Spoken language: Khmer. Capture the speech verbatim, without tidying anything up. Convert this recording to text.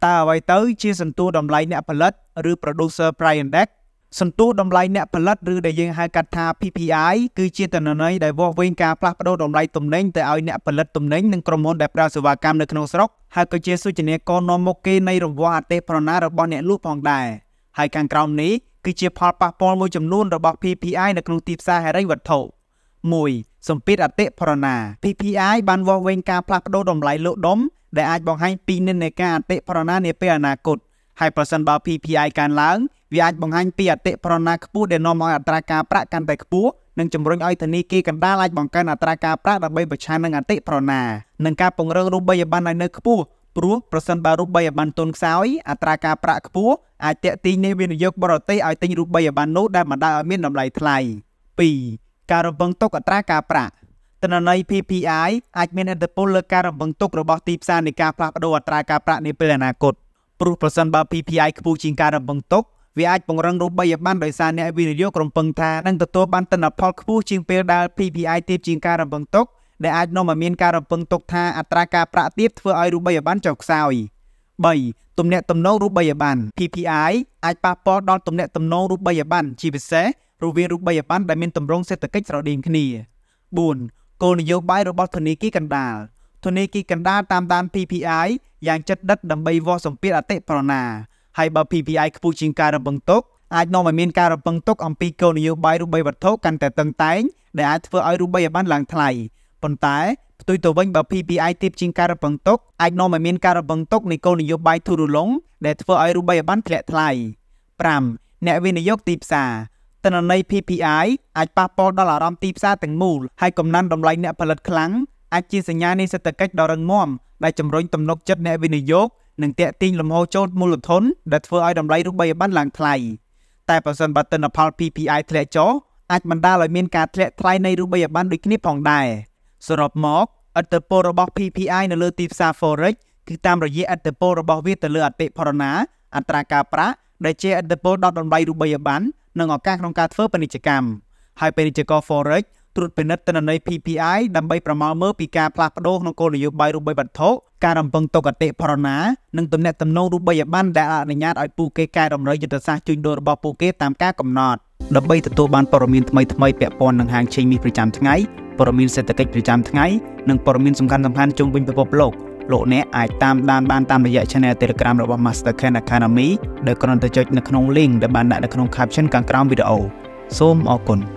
តើអ្វីទៅជាសន្ទុះតម្លៃអ្នកផលិតឬ Producer Price Index សន្ទុះតម្លៃអ្នកផលិតឬដែលយើងហៅកាត់ថា P P I គឺជាទិន្នន័យដែលវាស់វែងការផ្លាស់ប្ដូរតម្លៃទំនិញទៅឲ្យអ្នកផលិតទំនិញនិងក្រុមហ៊ុនដែលប្រើសេវាកម្មនៅក្នុងស្រុកហើយក៏ជាសូចនាករនាំមុខគេនៃរង្វាស់អតិផរណារបស់អ្នកលក់ផងដែរហើយខាងក្រោមនេះគឺជាផលប៉ះពាល់មួយចំនួនរបស់ P P I នៅក្នុងទីផ្សារហិរញ្ញវត្ថុ មួយ សម្ពាធអតិផរណា P P I បានវាស់វែងការផ្លាស់ប្ដូរតម្លៃលក់ដុំដែលអាចបង្ហាញពីនិន្នាការអតិផរណានាពេលអនាគតហើយប្រសិនបើ P P I កើនឡើងវាអាចបង្ហាញពីអតិផរណាខ្ពស់ដែលនាំឲ្យអត្រាការប្រាក់កាន់តែខ្ពស់និងជំរុញឲ្យធនាគារកណ្ដាលអាចបង្កើនអត្រាការប្រាក់ដើម្បីប្រឆាំងនឹងអតិផរណានិងការពង្រឹងរូបិយប័ណ្ណឲ្យនៅខ្ពស់ព្រោះប្រសិនបើរូបិយប័ណ្ណទុនខ្សោយអត្រាការប្រាក់ខ្ពស់អាចទាក់ទាញអ្នកវិនិយោគបរទេសឲ្យទិញរូបិយប័ណ្ណនោះដែលបណ្ដាលឲ្យមានតម្លៃថ្លៃ ពីរ ការរំពឹងទុកអត្រាការប្រាក់ទិន្នន័យ P P I អាចមានឥទ្ធិពលលើការរំពឹងទុករបស់ទីផ្សារនៃការផ្លាស់ប្ដូរអត្រាការប្រាក់នាពេលអនាគតព្រោះប្រសិនបើ P P I ខ្ពស់ជាងការរំពឹងទុកវាអាចពង្រឹងរូបិយប័ណ្ណដោយសារអ្នកវិនិយោគរំពឹងថានឹងទទួលបានទិន្នផលខ្ពស់ជាងពេលដែល P P I ទាបជាងការរំពឹងទុកដែលអាចនាំឲ្យមានការរំពឹងទុកថាអត្រាការប្រាក់ទាបធ្វើឲ្យរូបិយប័ណ្ណចុះខ្សោយ បី ទំនាក់ទំនងរូបិយប័ណ្ណ P P I អាចប៉ះពាល់ដល់ទំនាក់ទំនងរូបិយប័ណ្ណជាពិសេសរវាងរូបិយប័ណ្ណដែលមានទម្រង់សេដ្ឋកិច្ចស្រដៀងគ្នា បួន គោលនយោបាយរបស់ធនាគារកណ្ដាលធនាគារកណ្ដាលតាមដាន P P I យ៉ាងជិតដិតដើម្បីវាស់សម្ពាធអតិផរណាហើយបើ P P I ខ្ពស់ជាងការរំពឹងទុកអាចនាំឲ្យមានការរំពឹងទុកអំពីគោលនយោបាយរូបិយវត្ថុកាន់តែតឹងតែងដែលអាចធ្វើឲ្យរូបិយប័ណ្ណឡើងថ្លៃប៉ុន្តែផ្ទុយទៅវិញបើ P P I ទាបជាងការរំពឹងទុកអាចនាំឲ្យមានការរំពឹងទុកនៃគោលនយោបាយធូររលុងដែលធ្វើឲ្យរូបិយប័ណ្ណធ្លាក់ថ្លៃ ប្រាំ អ្នកវិនិយោគទីផ្សារទិន្នន័យ P P I អាចប៉ះពាល់ដល់អារម្មណ៍ទីផ្សារទាំងមូលហើយកំណើនតម្លៃអ្នកផលិតខ្លាំងអាចជាសញ្ញានៃសេដ្ឋកិច្ចដ៏រឹងមាំដែលជំរុញទំនុកចិត្តអ្នកវិនិយោគនិងទាក់ទាញលំហូរចូលមូលធនដែលធ្វើឲ្យតម្លៃរូបិយប័ណ្ណឡើងថ្លៃតែប្រសិនបើទិន្នផល P P I ធ្លាក់ចុះអាចបណ្ដាលឲ្យមានការធ្លាក់ថ្លៃនៃរូបិយប័ណ្ណដូចគ្នាផងដែរសរុបមកឥទ្ធិពលរបស់ P P I នៅលើទីផ្សារ Forex គឺតាមរយៈឥទ្ធិពលរបស់វាទៅលើអតិផរណាអត្រាការប្រាក់ដែលជាឥទ្ធិពលដល់តម្លៃរូបិយប័ណ្ណនិងឱកាសក្នុងការធ្វើពាណិជ្ជកម្មហើយពាណិជ្ជករ Forex ត្រួតពិនិត្យទិន្នន័យ P P I ដើម្បីប្រមាលមើលពីការផ្លាស់ប្ដូរក្នុងគោលនយោបាយរូបិយវត្ថុការរំពឹងទុកអតិផរណានិងទំនាក់ទំនងរូបិយប័ណ្ណដែលអនុញ្ញាតឲ្យពួកគេកែតម្រូវយុទ្ធសាស្ត្រជួញដូររបស់ពួកគេតាមការកំណត់ដើម្បីទទួលបានព័ត៌មានថ្មីៗពាក់ព័ន្ធនឹងហាងឆេងមាសប្រចាំថ្ងៃព័ត៌មានសេដ្ឋកិច្ចប្រចាំថ្ងៃនិងព័ត៌មានសំខាន់ៗជុំវិញពិភពលោកលោកអ្នកអាចតាមដានបានតាមរយៈ Channel Telegram របស់ Mastercan Academy ដែលគ្រាន់តែចុចនៅក្នុង link ដែលបានដាក់នៅក្នុង caption ខាងក្រោមវីដេអូសូមអរគុណ